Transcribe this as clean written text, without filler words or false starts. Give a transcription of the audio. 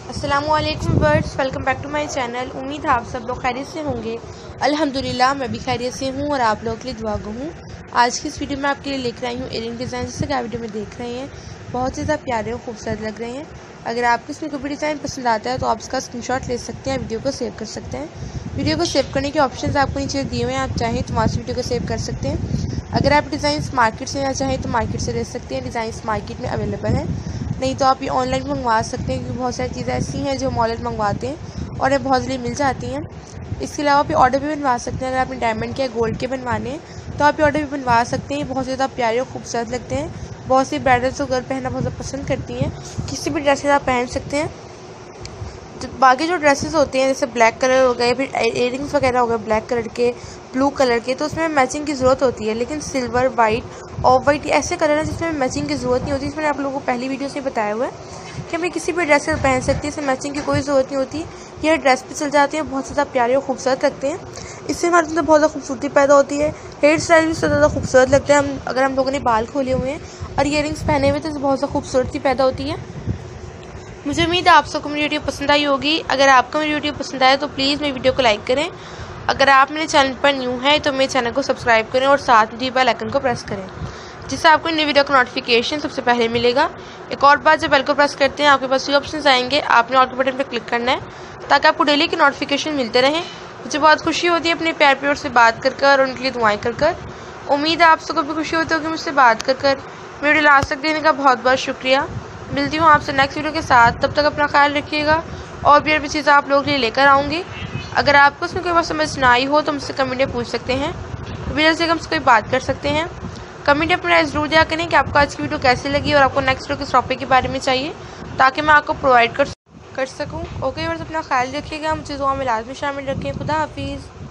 अस्सलामुअलैकुम words, welcome back to my channel. उम्मीद है आप सब लोग खैरियत से होंगे। अल्हम्दुलिल्लाह मैं भी खैरियत से हूँ और आप लोगों के लिए दुआ गो हूँ। आज की इस वीडियो में आपके लिए लेकर आई हूँ इयरिंग डिज़ाइन, जैसे कि आप वीडियो में देख रहे हैं बहुत ही ज़्यादा प्यारे और खूबसूरत लग रहे हैं। अगर आपको इसमें कोई भी डिज़ाइन पसंद आता है तो आप इसका स्क्रीनशॉट ले सकते हैं, वीडियो को सेव कर सकते हैं। वीडियो को सेव करने के ऑप्शन आपको नीचे दिए हुए हैं, आप चाहें तो वहाँ से वीडियो को सेव कर सकते हैं। अगर आप डिज़ाइन मार्केट से लेना चाहें तो मार्केट से ले सकते हैं, डिज़ाइन मार्केट में अवेलेबल है। नहीं तो आप ये ऑनलाइन मंगवा सकते हैं, क्योंकि बहुत सारी चीज़ें ऐसी हैं जो हम ऑनलाइन मंगवाते हैं और ये बहुत जल्दी मिल जाती हैं। इसके अलावा आप ये ऑर्डर भी बनवा सकते हैं। अगर आपने डायमंड के या गोल्ड के बनवाने हैं तो आप ये ऑर्डर भी बनवा सकते हैं। बहुत ज़्यादा प्यारे और खूबसूरत लगते हैं। बहुत सी ब्राइडल्स तो घर पहनना बहुत ज़्यादा पसंद करती हैं। किसी भी ड्रेसेस आप पहन सकते हैं। बाकी जो ड्रेसेस होते हैं जैसे ब्लैक कलर हो गए, फिर इयरिंग्स वगैरह हो गए ब्लैक कलर के, ब्लू कलर के, तो उसमें मैचिंग की ज़रूरत होती है। लेकिन सिल्वर, वाइट, ऑफ वाइट ऐसे कलर हैं जिसमें मैचिंग की ज़रूरत नहीं होती। इसमें आप लोगों को पहली वीडियो से बताया हुआ है कि हमें किसी भी ड्रेस से पहन सकते हैं, इसमें मैचिंग की कोई ज़रूरत नहीं होती। यह ड्रेस पे चल जाती है, बहुत ज़्यादा प्यारे और खूबसूरत लगते हैं। इससे हमारे अंदर बहुत ज़्यादा खूबसूरती पैदा होती है। हेयर स्टाइल भी ज़्यादा खूबसूरत लगता है। अगर हम लोगों ने बाल खोले हुए हैं और इयरिंग्स पहने हुए तो बहुत ज़्यादा खूबसूरती पैदा होती है। मुझे उम्मीद है आप सबको मेरी वीडियो पसंद आई होगी। अगर आपको मेरी वीडियो पसंद आए तो प्लीज़ मेरी वीडियो को लाइक करें। अगर आप मेरे चैनल पर न्यू हैं तो मेरे चैनल को सब्सक्राइब करें और साथ में बेल आइकन को प्रेस करें, जिससे आपको नई वीडियो का नोटिफिकेशन सबसे पहले मिलेगा। एक और बात, जब बेल को प्रेस करते हैं आपके पास ये ऑप्शन आएंगे, आपने ऑल के बटन पर क्लिक करना है ताकि आपको डेली के नोटिफिकेशन मिलते रहें। मुझे बहुत खुशी होती है अपने प्यार प्यार से बात कर और उनके लिए दुआएँ कर। उम्मीद है आप सबको भी खुशी होती होगी मुझसे बात कर। वीडियो लास्ट तक देने का बहुत बहुत शुक्रिया। मिलती हूँ आपसे नेक्स्ट वीडियो के साथ, तब तक अपना ख्याल रखिएगा। और भी चीज़ें आप लोगों के लिए लेकर आऊँगी। अगर आपको उसमें कोई बात समझ ना आई हो तो मुझसे कमेंट में पूछ सकते हैं, वीडियो से हमसे कोई बात कर सकते हैं। कमेंट में अपना ज़रूर दिया करें कि आपको आज की वीडियो कैसी लगी और आपको नेक्स्ट वीडियो किस टॉपिक के बारे में चाहिए, ताकि मैं आपको प्रोवाइड कर सकूँ। ओके, और अपना ख्याल रखिएगा। मुझे दुआ में लाजमी शामिल रखें। खुदा हाफिज़।